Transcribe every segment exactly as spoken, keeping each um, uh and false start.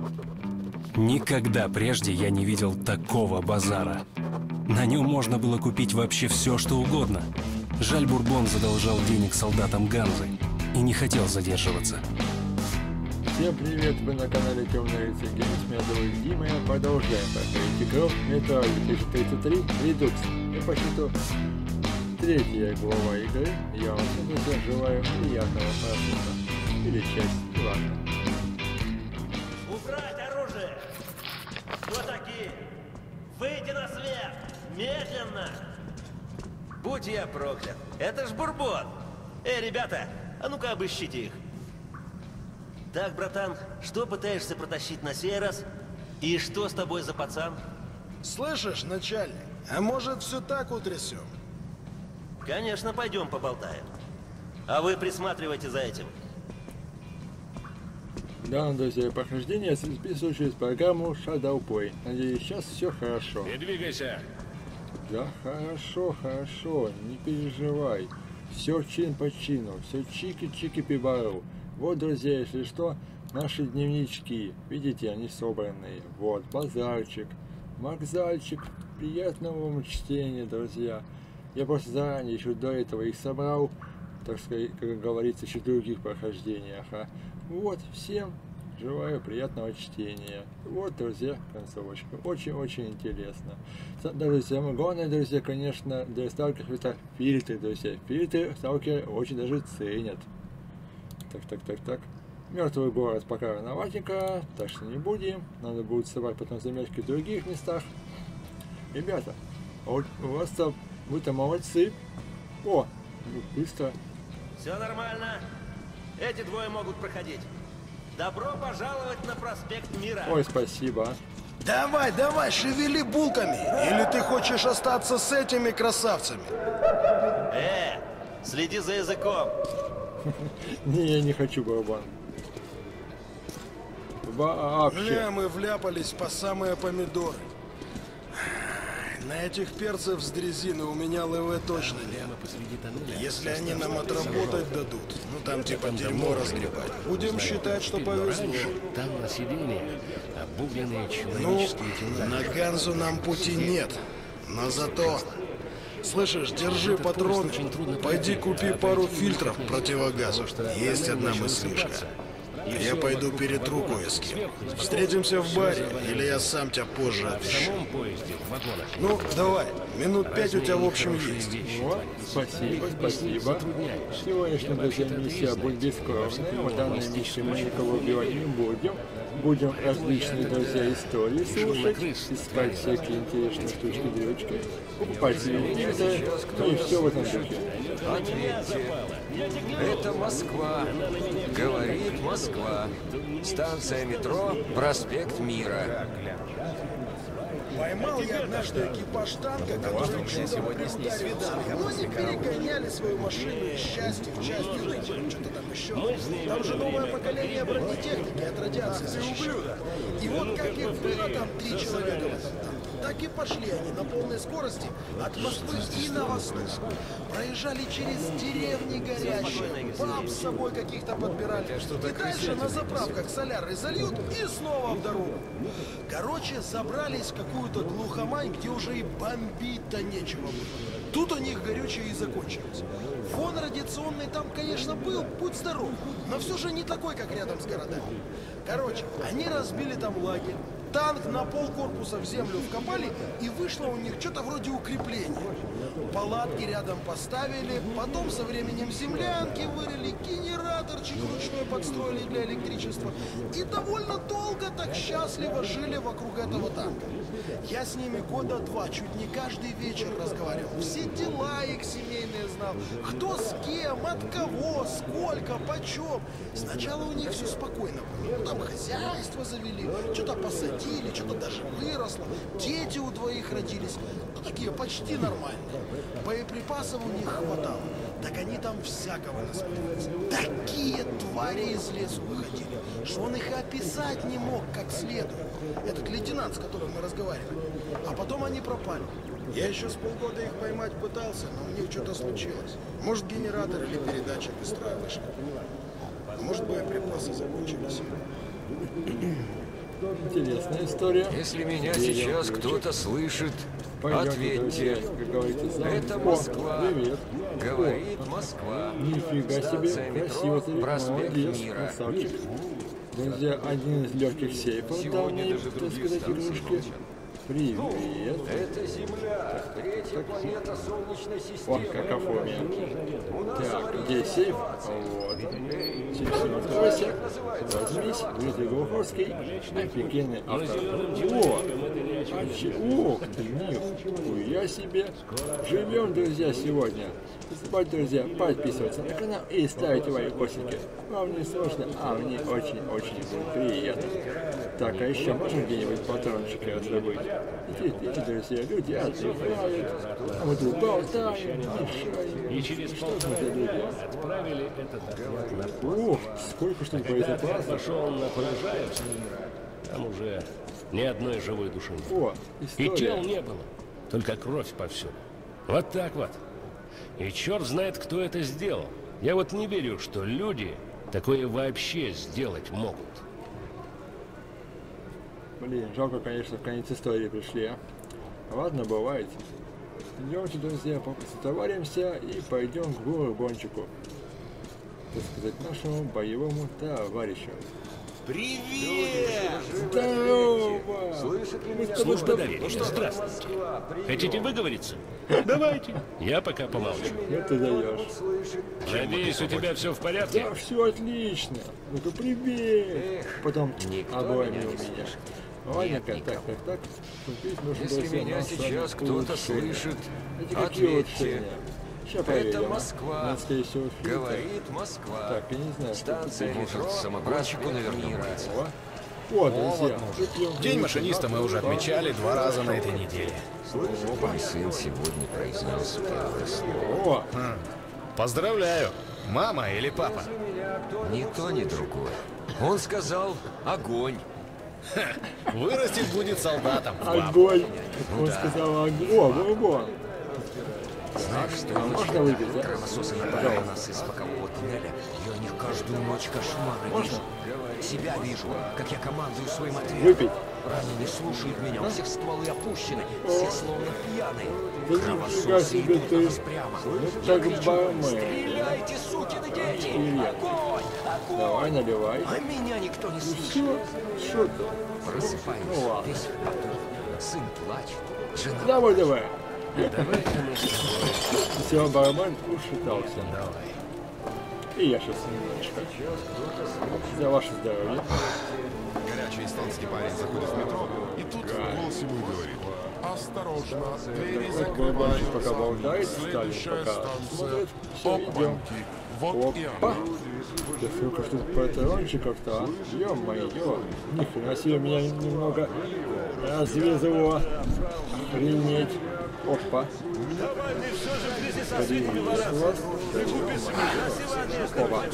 Никогда прежде я не видел такого базара. На нем можно было купить вообще все, что угодно. Жаль, Бурбон задолжал денег солдатам Ганзы и не хотел задерживаться. Всем привет, вы на канале Темный Рыцарь Геймс, меня зовут Дима, и продолжаем проходить игру Метро две тысячи тридцать три Редукс. И по счету третья глава игры. Я вам всем, друзья, желаю приятного просмотра. Или часть, ладно. Убрать оружие! Кто такие? Выйди на свет! Медленно! Будь я проклят! Это ж Бурбон! Эй, ребята, а ну-ка обыщите их! Так, братан, что пытаешься протащить на сей раз? И что с тобой за пацан? Слышишь, начальник, а может все так утрясем? Конечно, пойдем поболтаем. А вы присматривайте за этим. Да, друзья, прохождение записывающееся программу Shadow Play. Надеюсь, сейчас все хорошо. Не двигайся. Да, хорошо, хорошо, не переживай. Все чин по чину, все чики-чики-пибару. Вот, друзья, если что, наши дневнички. Видите, они собранные. Вот, базарчик, вокзальчик. Приятного вам чтения, друзья. Я просто заранее, еще до этого их собрал. Так сказать, как говорится, еще в других прохождениях. А вот, всем желаю приятного чтения. Вот, друзья, концовочка. Очень-очень интересно. Даже самое главное, друзья, конечно, для сталкеров это фильтры, друзья. Фильтры сталкеры очень даже ценят. Так, так, так, так. Мертвый город пока рановатенько, так что не будем. Надо будет собрать потом заметки в других местах. Ребята, вот у вас-то, вы-то молодцы. О, быстро. Все нормально. Эти двое могут проходить. Добро пожаловать на проспект Мира. Ой, спасибо. Давай, давай, шевели булками. Или ты хочешь остаться с этими красавцами? Э, следи за языком. Не, я не хочу барабан. Вообще. Бля, мы вляпались по самые помидоры. На этих перцев с дрезины у меня ЛВ точно нет. Если они нам отработать дадут, ну там типа дерьмо разгребать, будем считать, что повезло. Там население, обугленные Ну, человеческие тела. на Ганзу нам пути нет, но зато... Слышишь, держи патроны, пойди купи пару фильтров противогазов. Есть одна мыслишка. Я пойду перетру кое с кем. Встретимся в баре, или я сам тебя позже В отыщу. самом поезде, в вагонах. Ну, давай, минут пять у тебя в общем есть. Вот, спасибо, спасибо. Сегодняшняя, друзья, миссия будет бескровная. В данной миссии мы никого убивать не будем. Будем различные, друзья, истории слушать, искать всякие интересные штучки-дрючки, покупать телевизор, ну и все в этом духе. Это Москва. Говорит Москва. Станция метро, проспект Мира. Поймал я однажды экипаж танка, который сегодня с ней Они перегоняли свою машину из части в часть, ну, что-то там еще. Там же новое поколение бронетехники от радиации защищено. И вот как их было там три человека в этом танке, так и пошли они на полной скорости от Москвы и на восток. Проезжали через деревни горящие, баб с собой каких-то подбирали. И дальше на заправках соляры зальют и снова в дорогу. Короче, забрались в какую-то глухомань, где уже и бомбить-то нечего было. Тут у них горючее и закончилось. Фон радиационный там, конечно, был, будь здоров, но все же не такой, как рядом с городами. Короче, они разбили там лагерь, танк на пол корпуса в землю вкопали, и вышло у них что-то вроде укрепления. Палатки рядом поставили, потом со временем землянки вырыли, генераторчик ручной подстроили для электричества. И довольно долго так счастливо жили вокруг этого танка. Я с ними года два чуть не каждый вечер разговаривал. Все дела их семейные знал. Кто с кем, от кого, сколько, почем. Сначала у них все спокойно было. Ну, там хозяйство завели, что-то посадили, что-то даже выросло. Дети у двоих родились. Ну, такие почти нормальные. Боеприпасов у них хватало. Так они там всякого насмотрелись. Такие твари из лесу выходили, что он их и описать не мог как следует. Этот лейтенант, с которым мы разговаривали. А потом они пропали. Я еще с полгода их поймать пытался, но у них что-то случилось. Может, генератор или передатчик из строя вышли. А может, боеприпасы закончились. Интересная история. Если меня Берем сейчас ключик. кто-то слышит, Пойдемте, друзья, ответьте. как говорится, за Это О, Москва. Привет. Говорит Москва. Нифига себе, Станция красиво метро, ты, проспект молодец, Мира. красавчик. Друзья, один из легких сейфов дал мне, даже так другие сказать, станции игрушки. молчат. Привет. Это Земля, третья планета Солнечной системы. О, какофония. У нас Так, аварийная где сейф? ситуация. Вот. Телефон откройся. Возьмись, Дмитрий Глуховский, офигенный автор. О, а че- Ох ты, нихуя себе. Живем, друзья, сегодня. Не забывайте, друзья, подписываться на канал и ставить лайкосики. Вам не сложно, а мне очень-очень будет приятно. Так, а еще можно где-нибудь патрончики раздобыть? Идите, идите, друзья, люди отдыхают, а мы тут болтаем, мешаем. И через Что полтора же это, люди? дня отправили этот отряд на Ух, сколько что-то Когда отряд боезапасов. пошел на Полежаевск, там уже ни одной живой души не было. О, И тел история. не было, только кровь повсюду. Вот так вот. И черт знает, кто это сделал. Я вот не верю, что люди такое вообще сделать могут. Блин, жалко, конечно, в конец истории пришли, а. Ладно, бывает. Идемте, друзья, потоваримся и пойдем к Бурбончику. Так сказать, нашему боевому товарищу. Привет! Здорово! Мы с тобой Служба что- доверия. Здравствуйте. Хотите выговориться? Давайте. Я пока помолчу. Ну ты даешь. Надеюсь, у тебя все в порядке? Да, все отлично. Ну-ка, привет. Потом никто обоими меня у не меня. слышит. Ладненько, Нет так, так, так. Купить нужно, Если друзья, меня нам с вами сейчас кто-то улучшения. слышит, Эти какие ответьте. улучшения? Сейчас Это проверим. Москва. Надо, скорее всего, фильтр. Говорит Москва. Так, я не знаю, что Станция тут метро, самогонщику наверняка Мира. О, О, друзья, выпьем День глотку. машиниста мы уже отмечали два раза на этой неделе. Мой сын сегодня произнес первое слово. О, Поздравляю! Мама или папа? Ни то, ни другое. Он сказал огонь. Вырастет будет солдатом. Папа. огонь. Ну Он сказал огонь. О, бурбон. Знаешь, что А можно выпить, да? кровососы напали на нас из бокового туннеля. Я о них каждую ночь кошмары Можно? вижу. Себя вижу, как я командую своим отрядом. Выпить. Ранее не слушают меня, у всех стволы опущены, все словно пьяные. Да нифига Кровососы себе идут ты. на нас прямо. Ну Я так кричу, бармен. стреляйте, сукины дети! Привет. Огонь! Огонь! Давай, наливай. А меня никто не слышит. Что? Что ты? Просыпаюсь, Ну ладно. весь в поту. Сын плачет, жена. Давай, давай. Давайте мы с тобой. Все, бармен ушатался. Давай. И я сейчас немножечко. За ваше здоровье. Горячий эстонский парень заходит в метро, и тут голос ему говорит: осторожно, двери Так, барабанщик пока закрываются, болтает, Сталин следующая пока станция смотрит. Все, идем. Опаньки. Вот и Опа! она. Да сколько ж тут патрончиков-то, а? Ё-моё! Ни хрена себе меня немного развезло. Охренеть. Опа. Привет вас. Да ё-моё. Опа.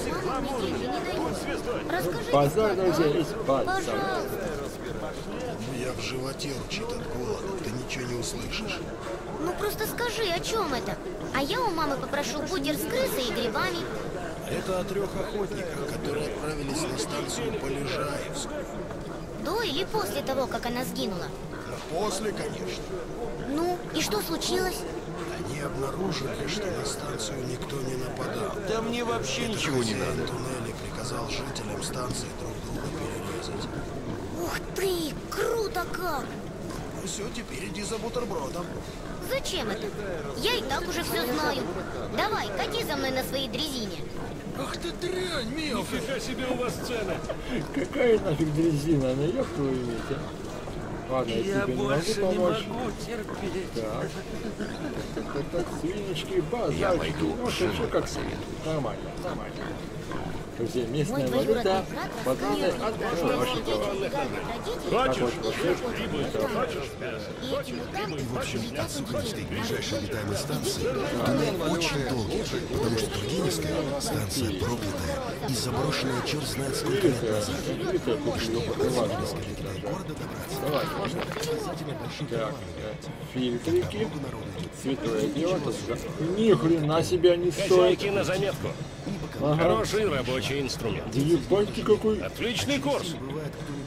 Расскажи, Базар, друзья, есть базар. пожалуйста. Я в животе ручит от голода, ты ничего не услышишь. Ну просто скажи, о чем это? А я у мамы попрошу бутер с крысой и грибами. Это о трех охотниках, которые отправились на станцию Полежаевск. До или после того, как она сгинула? Но после, конечно. Ну, и что случилось? Они обнаружили, что на станцию никто не нападал. Да мне вообще ничего не надо. Хозяин туннеля приказал жителям станции друг друга перерезать. Ух ты, круто как! Ну все, теперь иди за бутербродом. Зачем это? Я и так уже все знаю. Давай, кати за мной на своей дрезине. Ах ты дрянь, мелкая! Нифига себе у вас цены. Какая нафиг дрезина, ну ёб твою иметь, а? Ладно, я, Я тебе не могу больше не помочь. могу терпеть. Так. Так, так, так, свинечки, базарчики. Я пойду Ну, жену все как посоветую. нормально, нормально. Друзья, местная Мой двоюродный валюта, брат бананы рассказывал, от что Башникова. дети убегают от родителей, Так Хочешь? вот, вот это. и эти мутанты сидят у детей. Ближайшей обитаемой станции туннель очень долгий, потому что Тургеневская станция проклятая и заброшенная черт знает сколько лет назад. И чтобы от Тургеневской до города добраться, Давай, можно? Так, э, фильтрики. Святое дело. тут сюда. Ни хрена себе они стоят. Хозяйки на заметку. Ага. Хороший рабочий инструмент. Да ебать ты какой. Отличный курс.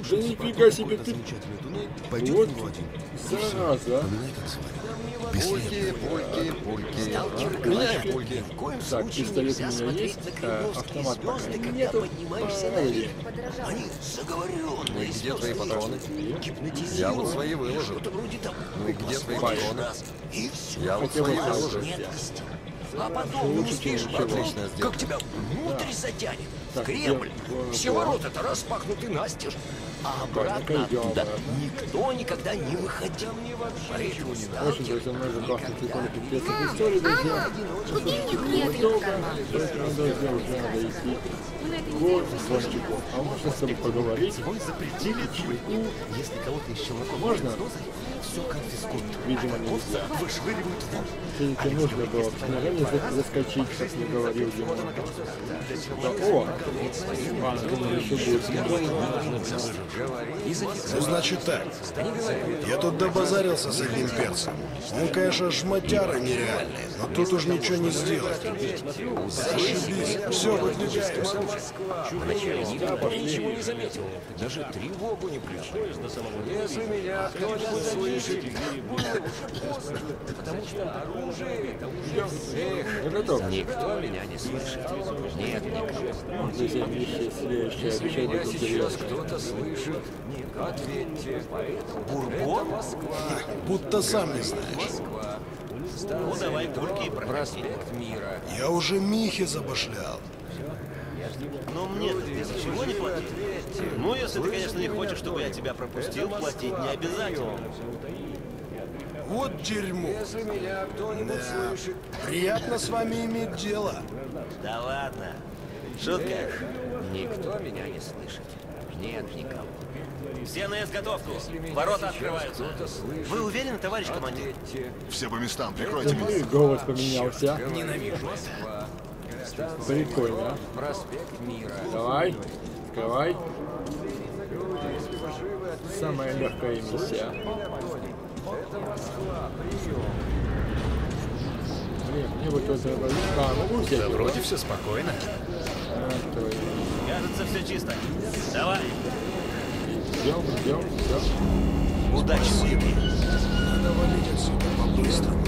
нифига себе ты. замечательный туннель, пойдет Вот в него один. зараза. Поминай, как звали. Пульки, пульки, пульки. Сталкер Пульки, пульки. Ни в коем Так, случае пистолет нельзя у меня смотреть есть, на а кремлевские автомат пока звезды, когда нету. поднимаешься Поехали. наверх. Они заговоренные Где твои звезды. патроны? Гипнотизируют. Я вот свои выложил. Что-то вроде того. Ну и где твои Посмотришь патроны? раз, и все. Я вот Хотя бы свои сразу выложил. же. А потом не Лучше, успеешь чем подумать, ничего. Отличная как тебя внутрь затянет. В Так, Кремль. где- Все ворота-то распахнуты настежь. А обратно ну-ка, идем оттуда обратно. никто никогда не выходил. Поэтому Очень, сталкер друзья, много классных никогда прикольных интересных историй, друзья. Купи мне хлеб Долго, в карман. поэтому, друзья, уже надо идти. Вот, звончику. А можно с тобой поговорить? запретили чайку. Если кого-то из челноков Можно? все конфискуют. Видимо, нельзя. Вышвыривают вон. Все-таки нужно было к снаряде за- заскочить, как я говорил Димон. Да, о! Ладно, думаю, еще будет. Ну, значит так. Я тут добазарился с одним перцем. Он, конечно, шматяра нереальный, но тут уж ничего не сделать. Ошиблись. Все, выдвигаемся. Вначале никто ничего не заметил. Даже тревогу не включил. Если меня кто-нибудь слышит, потому что оружие это уже... Я готов. Никто меня не слышит. Нет никого. Друзья, вещи следующие, Если обещаю, меня будет сейчас интересно. кто-то слышит, ответьте. Бурбон? Будто сам не знаешь. Ну давай пульки и проходи. Проспект Мира. Я уже Михе забашлял. Но мне ты ничего не платил. Ну, если ты, конечно, не хочешь, чтобы я тебя пропустил, платить не обязательно. Вот дерьмо. Если меня кто-нибудь Да. слышит, Приятно с вами иметь дело. Да ладно. Шутка. Никто меня не слышит. Нет никого. Все на изготовку. Ворота открываются. Вы уверены, товарищ командир? Все по местам, прикройте меня. Ой, голос поменялся. Ненавижу. Прикольно. а? Проспект Мира. Давай, открывай. Самая легкая миссия. Блин, мне вот это... А, могу взять? Да его? вроде все спокойно. А, то есть. Кажется, все чисто. Давай. Идем, идем, все. Удачи, мужики. Надо валить отсюда по-быстрому.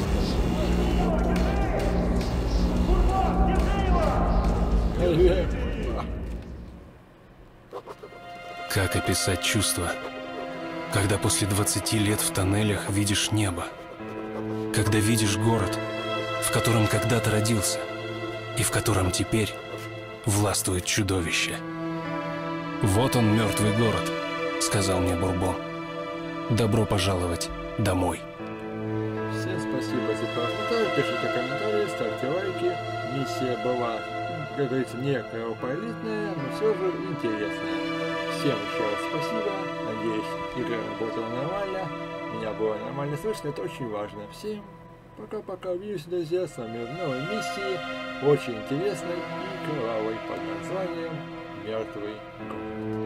Как описать чувство, когда после двадцати лет в тоннелях видишь небо? Когда видишь город, в котором когда-то родился, и в котором теперь властвует чудовище. «Вот он, мертвый город», — сказал мне Бурбон. «Добро пожаловать домой». Всем спасибо за просмотр, пишите комментарии, ставьте лайки. Миссия была, как говорится, не кровопролитная, но все же интересная. Всем еще раз спасибо, надеюсь, игра работала нормально, меня было нормально слышно, это очень важно. Всем пока-пока, увидимся, друзья, с вами в новой миссии, очень интересной и кровавой под названием «Мертвый город».